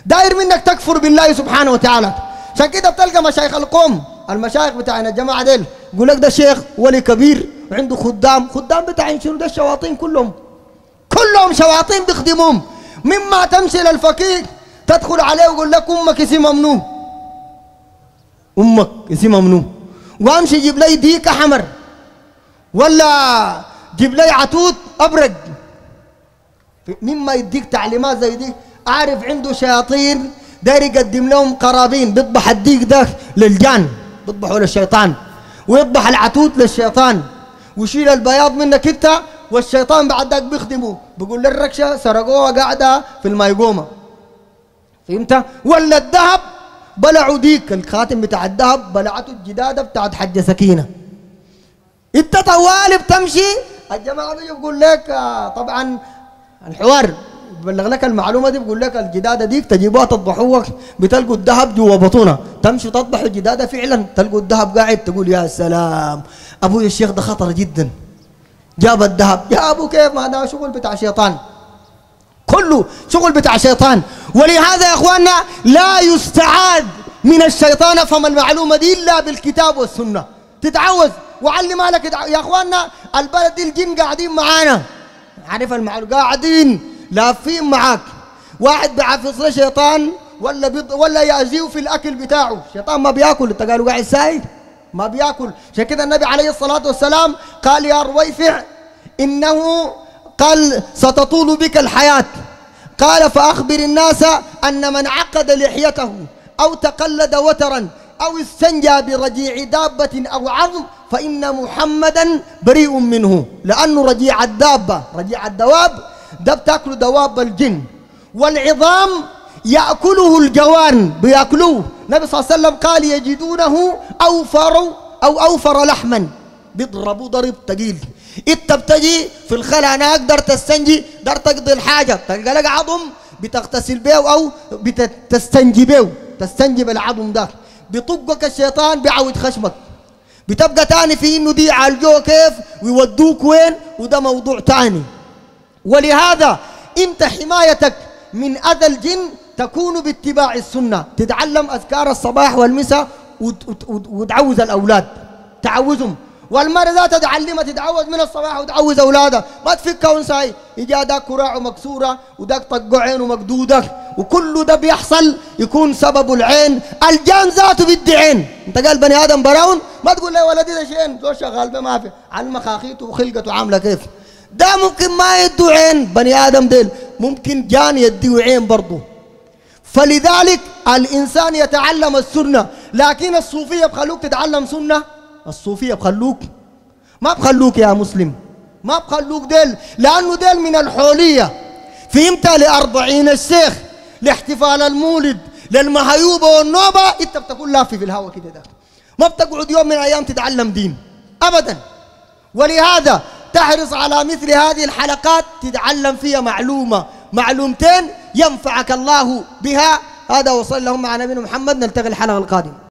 داير منك تكفر بالله سبحانه وتعالى. عشان كده بتلقى مشايخ القوم، المشايخ بتاعنا الجماعه ديل، يقول لك ده شيخ ولي كبير وعنده خدام بتاعين شنو؟ ده الشياطين كلهم شياطين بيخدموهم. مما تمشي للفقيه تدخل عليه ويقول لك امك اسمها منو؟ امك اسمها منو؟ وامشي جيب لي ديك حمر ولا جيب لي عتوت ابرق. مما يديك تعليمات زي دي، اعرف عنده شياطين داير يقدم لهم قرابين، بيطبح الديك ده للجان، بيطبحوا للشيطان، ويطبح العتوت للشيطان، ويشيل البياض منك انت، والشيطان بعد ذاك بيخدمه، بيقول للركشه سرقوها قاعده في الميقومه. فهمت؟ ولا الذهب بلعوا ديك، الخاتم بتاع الذهب بلعته الجداده بتاعت حجه سكينه. انت طوالي بتمشي، الجماعه دي بيقول لك طبعا الحوار بلغ لك المعلومه دي، بقول لك الجداده ديك تجيبوها تطبحوها، بتلقوا الذهب جوا بطونها، تمشوا تطبحوا الجداده فعلا تلقوا الذهب قاعد، تقول يا سلام ابوي الشيخ ده خطر جدا، جاب الذهب. يا ابو كيف؟ ما ده شغل بتاع شيطان، كله شغل بتاع شيطان. ولهذا يا اخواننا لا يستعاذ من الشيطان فما المعلومه دي الا بالكتاب والسنه. تتعوذ وعلم مالك يا اخواننا، البلد دي الجن قاعدين معانا، عارف المعلومه، قاعدين لافين معاك. واحد بيعفص له شيطان ولا يأذيه في الاكل بتاعه، الشيطان ما بياكل، انت قالوا قاعد سايق ما بياكل. عشان كده النبي عليه الصلاه والسلام قال يا رويفع انه قال ستطول بك الحياه، قال فاخبر الناس ان من عقد لحيته او تقلد وترا او استنجى برجيع دابه او عظم فان محمدا بريء منه. لانه رجيع الدابه، رجيع الدواب ده بتاكله دواب الجن، والعظام ياكله الجوان بياكلوه. النبي صلى الله عليه وسلم قال يجدونه اوفر لحما، بيضربوا ضرب ثقيل. انت بتجي في الخلا انا اقدر تستنجي، دار تقضي الحاجه، تلقى لك عظم بتغتسل بيه او بتستنجي بيه، تستنجي بالعظم ده، بيطقك الشيطان بيعود خشمك، بتبقى تاني في انه دي عالجوه كيف ويودوك وين، وده موضوع تاني. ولهذا انت حمايتك من اذى الجن تكون باتباع السنه، تتعلم اذكار الصباح والمساء وتعوز الاولاد، تعوزهم. والمرأة ذاتها تعلمها تتعوذ من الصباح وتعوذ اولادها، ما تفكها ونساي يجي داك كراعه مكسوره وداك طق عينه مقدوده، وكل ده بيحصل يكون سبب العين، الجان ذاته بدي عين. انت قال بني ادم براون، ما تقول لي ولدي ده شين زول شغال به ما في، عن مخاخيته وخلقته عامله كيف. ده ممكن ما يدوا عين بني ادم ديل، ممكن جان يديه عين برضه. فلذلك الانسان يتعلم السنه، لكن الصوفيه بخلوك تتعلم سنه، الصوفيه بخلوك ما بخلوك يا مسلم، ما بخلوك ديل، لانه ديل من الحوليه. فهمت؟ ل40 الشيخ، لاحتفال المولد، للمهيوبه والنوبه، انت بتكون لافي في الهواء كده، ده ما بتقعد يوم من الايام تتعلم دين ابدا. ولهذا تحرص على مثل هذه الحلقات تتعلم فيها معلومتين ينفعك الله بها. هذا وصلى اللهم على نبينا محمد، نلتقي الحلقه القادمه.